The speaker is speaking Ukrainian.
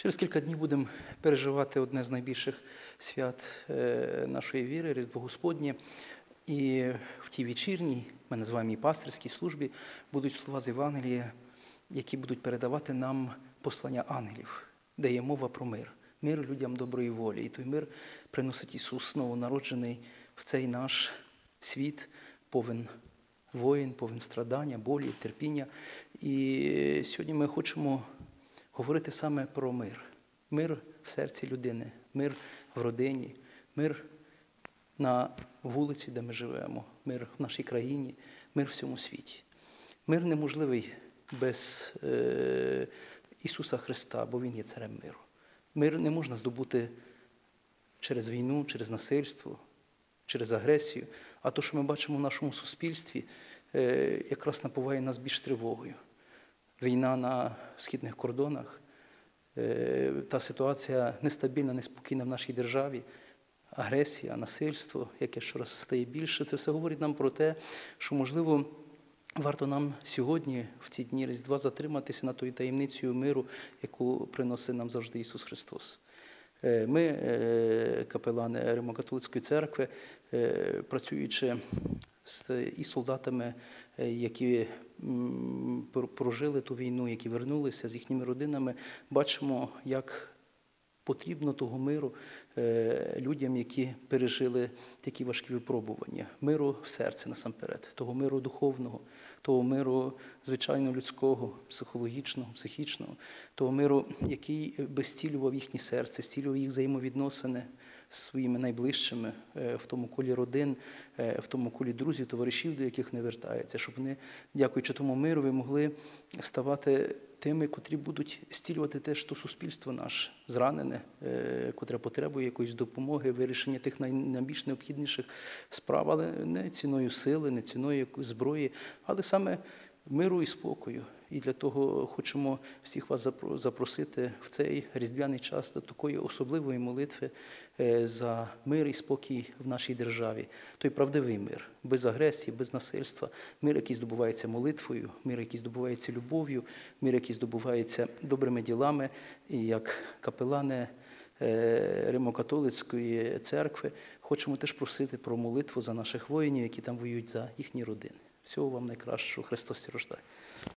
Через кілька днів будемо переживати одне з найбільших свят нашої віри, Різдво Господнє. І в тій вечірній, ми називаємо її пастирській службі, будуть слова з Євангелія, які будуть передавати нам послання ангелів, де є мова про мир. Мир людям доброї волі. І той мир приносить Ісус, новонароджений в цей наш світ, повен воїн, повен страдання, болі, терпіння. І сьогодні ми хочемо говорити саме про мир. Мир в серці людини, мир в родині, мир на вулиці, де ми живемо, мир в нашій країні, мир в всьому світі. Мир неможливий без Ісуса Христа, бо Він є царем миру. Мир не можна здобути через війну, через насильство, через агресію. А то, що ми бачимо в нашому суспільстві, якраз напуває нас більш тривогою. Війна на східних кордонах, та ситуація нестабільна, неспокійна в нашій державі, агресія, насильство, яке щораз стає більше. Це все говорить нам про те, що, можливо, варто нам сьогодні, в ці дні Різдва, затриматися над тою таємницею миру, яку приносить нам завжди Ісус Христос. Ми, капелани Римо-католицької церкви, працюючи і солдатами, які прожили ту війну, які вернулися з їхніми родинами, бачимо, як потрібно того миру людям, які пережили такі важкі випробування. Миру в серці насамперед, того миру духовного, того миру, звичайно, людського, психологічного, психічного, того миру, який би зцілював їхні серце, зцілював їх взаємовідносини з своїми найближчими, в тому колі родин, в тому колі друзів, товаришів, до яких не вертаються, щоб вони, дякуючи тому миру, ви могли ставати тими, котрі будуть зцілювати теж то суспільство наше, зранене, котре потребує якоїсь допомоги, вирішення тих найбільш необхідніших справ, але не ціною сили, не ціною якоїсь зброї, але саме миру і спокою. І для того хочемо всіх вас запросити в цей різдвяний час до такої особливої молитви за мир і спокій в нашій державі. Той правдивий мир, без агресії, без насильства. Мир, який здобувається молитвою, мир, який здобувається любов'ю, мир, який здобувається добрими ділами. І як капелани Римо-католицької церкви хочемо теж просити про молитву за наших воїнів, які там воюють, за їхні родини. Всього вам найкращого. Христос рождає.